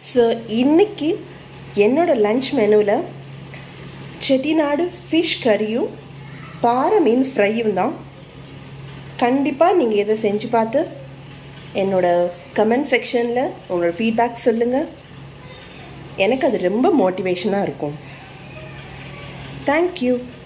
So இன்றைக்கி என்னோடய lunch மெனுவில் செட்டிநாடு ஃபிஷ் கறியும் பாறை மீன் ஃப்ரையும் தான். கண்டிப்பாக நீங்கள் இதை செஞ்சு பார்த்து என்னோடய கமெண்ட் செக்ஷனில் உங்களோட ஃபீட்பேக் சொல்லுங்கள். எனக்கு அது ரொம்ப மோட்டிவேஷனாக இருக்கும். தேங்க்யூ.